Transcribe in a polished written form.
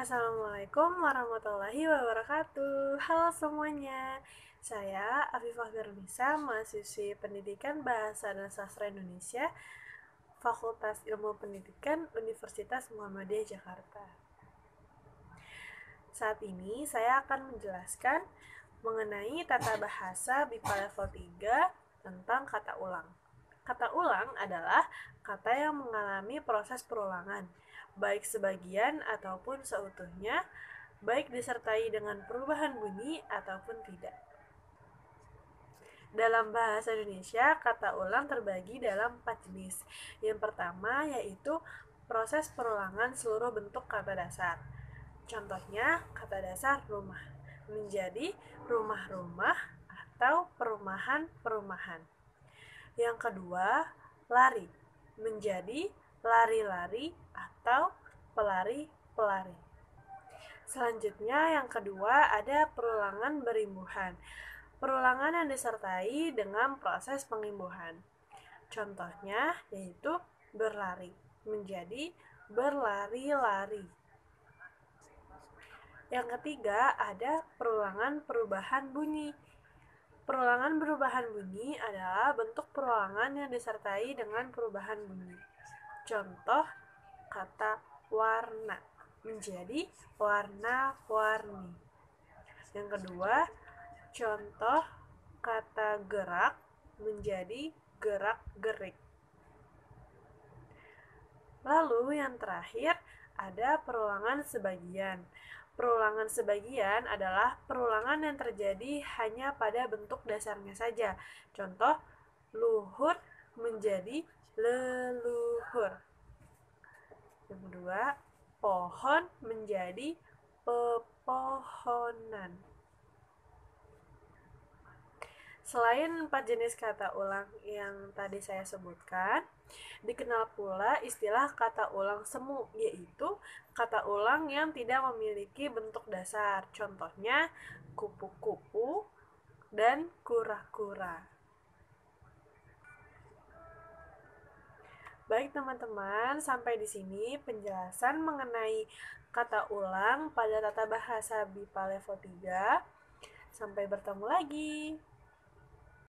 Assalamualaikum warahmatullahi wabarakatuh. Halo semuanya, saya Afifah Firnisa, mahasiswi Pendidikan Bahasa dan Sastra Indonesia, Fakultas Ilmu Pendidikan Universitas Muhammadiyah Jakarta. Saat ini saya akan menjelaskan mengenai tata bahasa BIPA level 3 tentang kata ulang. Kata ulang adalah kata yang mengalami proses perulangan, baik sebagian ataupun seutuhnya, baik disertai dengan perubahan bunyi ataupun tidak. Dalam bahasa Indonesia, kata ulang terbagi dalam 4 jenis. Yang pertama yaitu proses perulangan seluruh bentuk kata dasar. Contohnya, kata dasar rumah menjadi rumah-rumah atau perumahan-perumahan. Yang kedua, lari menjadi lari-lari atau pelari-pelari. Selanjutnya yang kedua ada perulangan berimbuhan. Perulangan yang disertai dengan proses pengimbuhan. Contohnya yaitu berlari menjadi berlari-lari. Yang ketiga ada perulangan perubahan bunyi. Perulangan perubahan bunyi adalah bentuk perulangan yang disertai dengan perubahan bunyi. Contoh kata warna menjadi warna-warni. Yang kedua, contoh kata gerak menjadi gerak-gerik. Lalu yang terakhir ada perulangan sebagian. Perulangan sebagian adalah perulangan yang terjadi hanya pada bentuk dasarnya saja. Contoh, luhur menjadi leluhur. Yang kedua, pohon menjadi pepohonan. Selain 4 jenis kata ulang yang tadi saya sebutkan, dikenal pula istilah kata ulang semu, yaitu kata ulang yang tidak memiliki bentuk dasar. Contohnya kupu-kupu dan kura-kura. Baik teman-teman, sampai di sini penjelasan mengenai kata ulang pada tata bahasa BIPA level 3. Sampai bertemu lagi.